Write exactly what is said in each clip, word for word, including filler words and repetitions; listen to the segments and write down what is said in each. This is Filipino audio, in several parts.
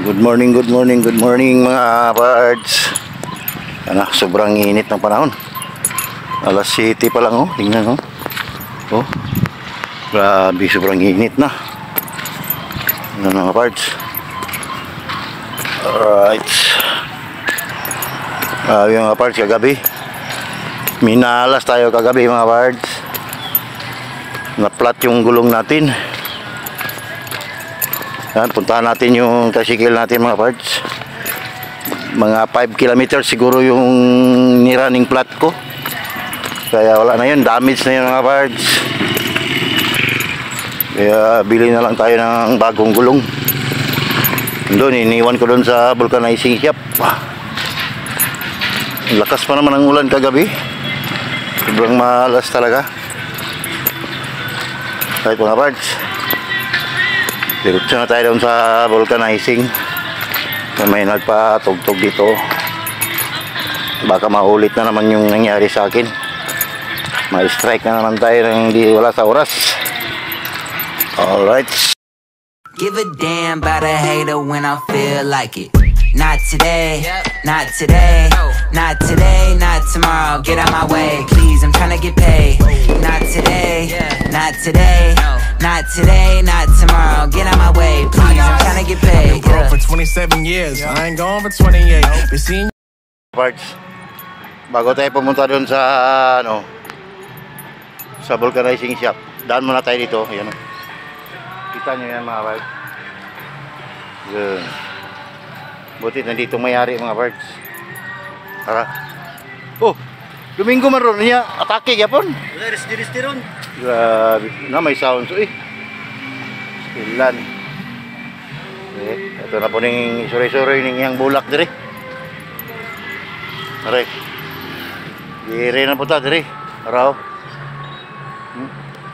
Good morning, good morning, good morning mga birds. Ano, sobrang init ng panahon. Alas siyete pa lang, oh. Tingnan, oh. Oh. Grabe, sobrang init na. Ano mga birds. Alright. Grabe mga birds, kagabi. Minalas tayo kagabi mga birds. Na-flat yung gulong natin. Yan, puntahan natin yung tricycle natin mga parts. Mga five kilometers siguro yung nirunning flat ko. Kaya wala na yun, damage na yun mga parts. Kaya bili na lang tayo ng bagong gulong. Doon, iniwan ko doon sa vulcanizing shop. Lakas pa naman ang ulan kagabi. Sobrang malas talaga. Kahit mga parts, diretso na tayo doon sa vulcanizing. May nagpatugtog dito. Baka maulit na naman yung nangyari sa akin. May strike na naman tayo nang hindi wala sa oras. Alright. Give a damn about a hater when I feel like it. Not today, not today, not today, not tomorrow. Get out my way, please, I'm trying to get paid. Not today, not today, not today, not tomorrow. Get out my way, please, I'm trying to get paid. I've been broke for twenty-seven years, I ain't gone for twenty-eight. Been seeing Parts. Bago tayo pumunta doon sa ano, sa vulcanizing shop, daan muna tayo dito. Ayan. Kita nyo yan mga parts. Yun. Buti nandito mayari mga birds. Tara. Oh, Domingo maron niya atake gyapon. Wala resti-resti ron. Grabe, na may sounds eh. Silan. Eh, ito na po ning suri-suri ning yang bulak dire. Tara. Dire na po ta dire. Araw. Hmm.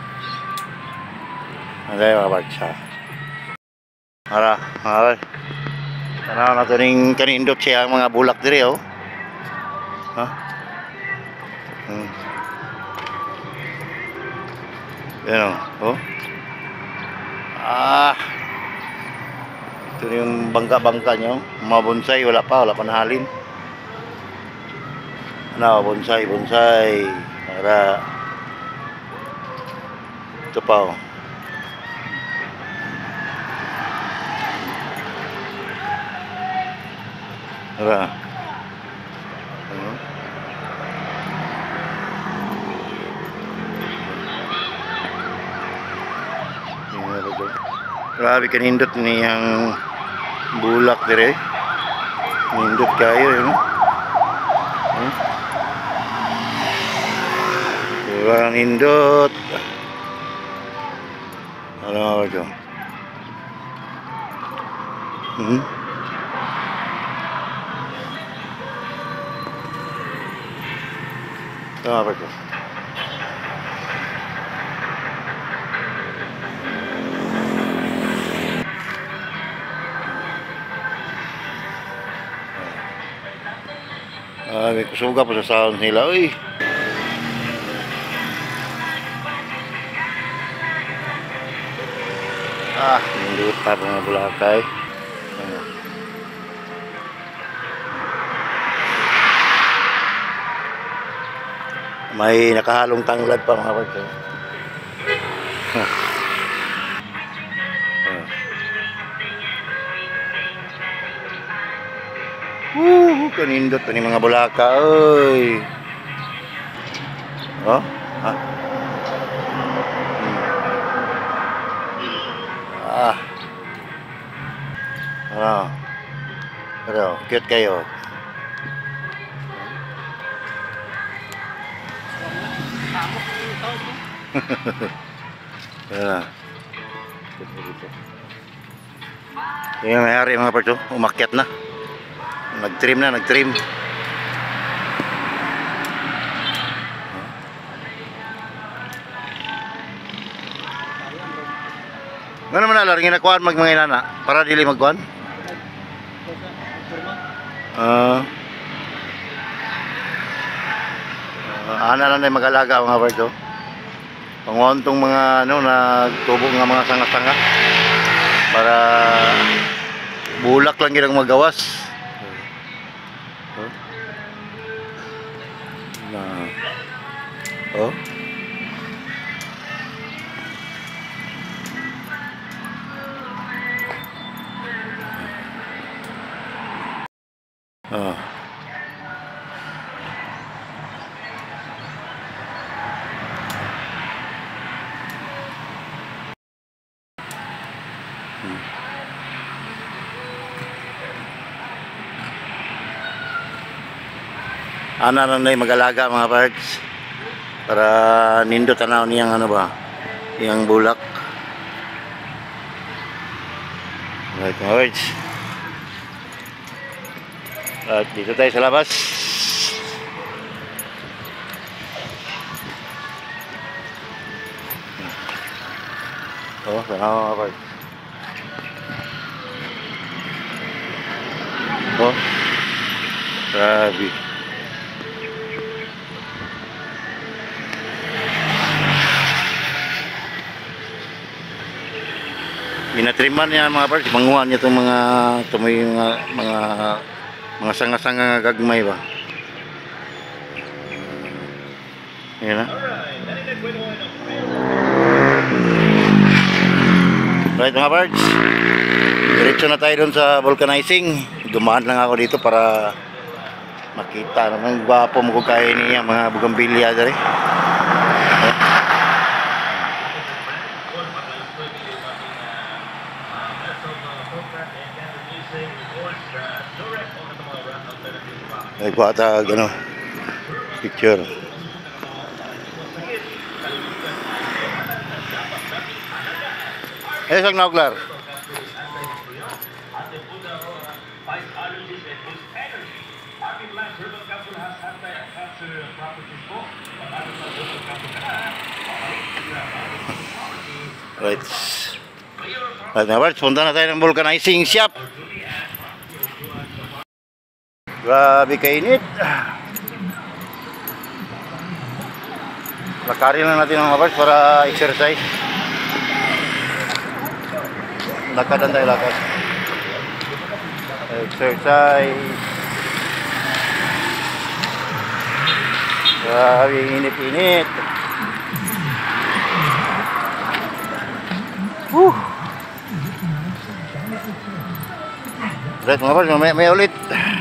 Anday mga birds ha. Tara, tara. Tanaw na ito ning kanindot siya mga bulak dire, oh. Ha? Hmm. Yan, oh. Ah. Ito yung bangka-bangka nyo. Mga bonsai, wala pa, wala pa nahalin. Ano, bonsai, bonsai. Para ito pa, oh. Tara. Ano? Grabe kanindot niyang bulak dire. Nindot kayo yun. Hmm? Kurang nindot. Ano ako ito? Hmm? Tama ba ito? Ah, may kusuga po sa sound nila. Uy! Ah, hindi pa mga bulakay. May nakahalong tanglad pa mga kapatid. Woo, kanindot pa ni mga bulaka, oy. Oh, ha? Hmm. Ah. Ano? Pero, cute kayo. Yan. Yung mayari mga parto, umakyat na. Nag-trim na, nag-trim. Ano naman na, ringin na kuhaan mag mga inana para dili magkuhaan? Ah. Uh, ana lang na mag-alaga mga parto. Panguntong mga ano na tubo nga mga sanga-sanga para bulak lang ginang magawas. Oh. Na. Oh. Oh. Ana na na mag-alaga mga parts para nindo tanaw niyang ano ba yung bulak. Right mga parts. At dito tayo sa labas. Oh, tanaw mga parts. Oh, grabe. Binatriman niya mga parts, manguha niya itong mga tumoy mga mga mga sanga-sanga gagmay ba. Ayan na. Right mga parts, diretso na tayo dun sa vulcanizing. Dumaan lang ako dito para makita naman gwapo mo ko kaya niya mga bugambilya dari. Ay ko ata ano picture. Eh sang nauglar. Right. Right, now punta na tayo ng vulcanizing shop. Grabe kainit. Lakarin lang natin mga bars para exercise. Lakadan tayo lakad. Exercise. Grabe init-init. Woo. Right mga bars, may, may ulit.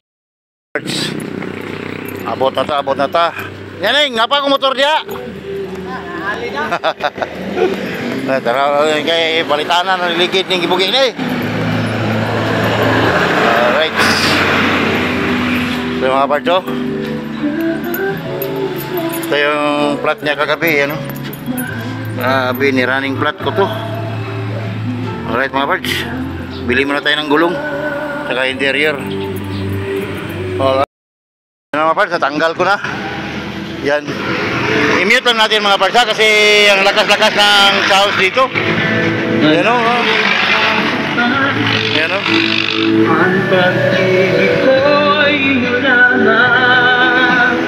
Abot na ta, abot na ta. Yaning, ngapa ko motor dia? Ali na. Tara, kay balitanan ng ligid ng gibugin eh. Alright. So mga pardo, ito yung plat niya kagabi, ano? Grabe, ni running plat ko to. Alright mga pards, bili muna tayo ng gulong saka interior. Alright. Mga pards, natanggal ko na. Yan. I-mute lang natin mga pards kasi ang lakas-lakas ng sounds dito. Yan o. Yan o. Ang pag-ibig ko'y lunaman.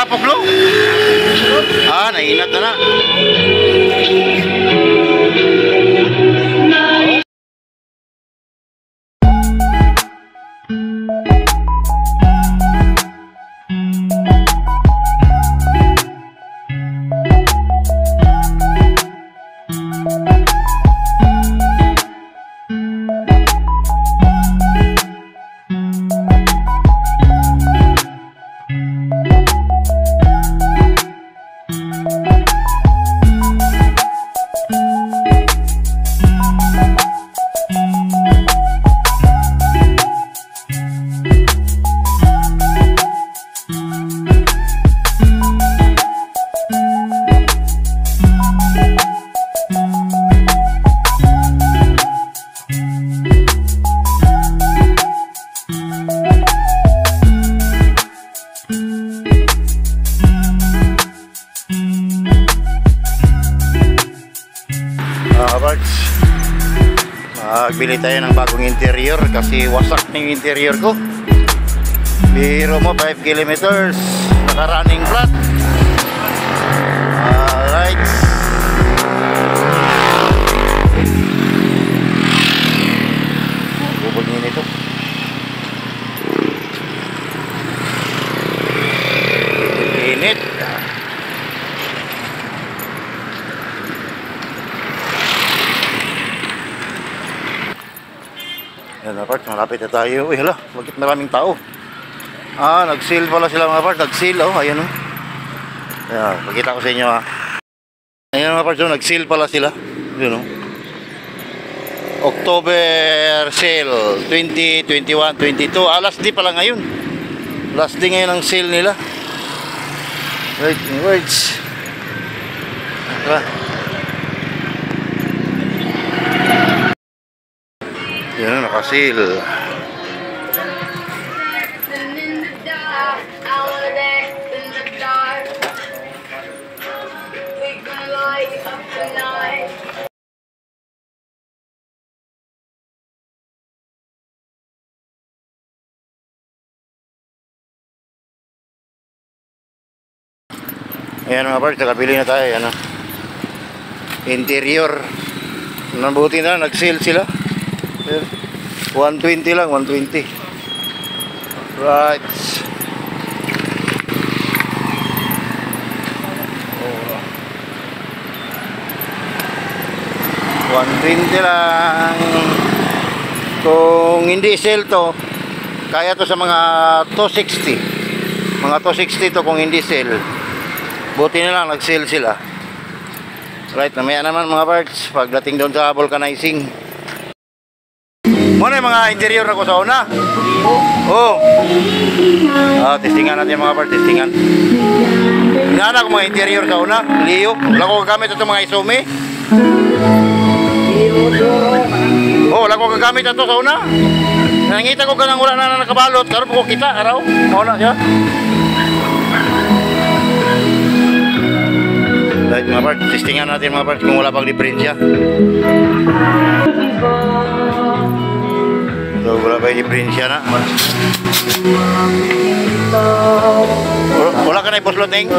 Tapok no? Ah, nainat na na. Magbili tayo ng bagong interior kasi wasak na yung interior ko. Biro mo five kilometers naka-running flat. Alright. Bubugin ito. Init. Yan mga parts, malapit na tayo. Uy, hala, bakit maraming tao? Ah, nag-seal pala sila mga parts. Nag-seal, oh, ayan oh. Ayan, pakita ko sa inyo ha. Ayan mga parts, oh, nag-seal pala sila. Yun oh. October sale, twenty, twenty-one, twenty-two. Ah, last day pala ngayon. Last day ngayon ang sale nila. Right, in words. Ah. Yan, nakasil. Ayan mga parts, nakabili na tayo. Yan, interior. Nabuti na, nag-sale sila. one twenty lang, one twenty. Right. Oh. one twenty lang. Kung hindi sale to, kaya to sa mga two sixty. Mga two sixty to kung hindi sale. Buti na lang nag-sale sila. Right, namaya naman mga parts pagdating doon sa vulcanizing. Muna yung mga interior na ko sa una. Oo. Ah, testingan natin mga parts, testingan. Inaanak ko mga interior sa una. Liyo. Wala ko gagamit ito mga isumi. Oo, wala ko gagamit ito sa una. Nangita ko kanang wala na nakabalot. Karoon ko kita, araw. Mauna siya. Right mga parts, testingan natin mga parts kung wala pang diferensya. So, wala pa yung diferensya na. Wala ka na ipusloting?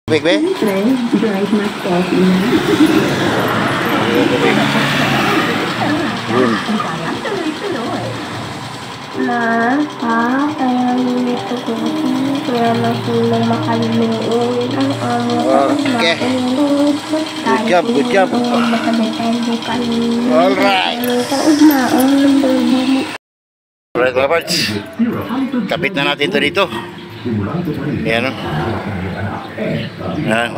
Big be? Yun. Ma, pa, kaya nilito ko kaya masulong makalimuin ang amo Okay. Good job, good job. Alright. Alright, mga parts. Kapit na natin ito dito. Ayan o. Ayan.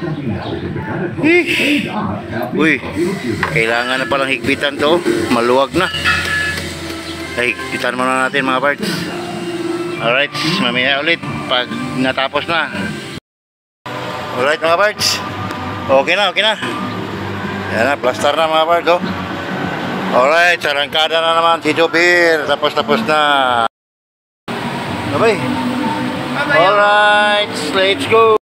Uy, kailangan na palang higpitan to. Maluwag na. Ay, higpitan muna natin mga parts. Alright, mamaya ulit pag natapos na. Alright mga parts. Okay na, okay na. Ayan na, plaster na mga parts oh. Alright, sarangkada na naman si Jobir. Tapos tapos na. Bye-bye. Alright, let's go.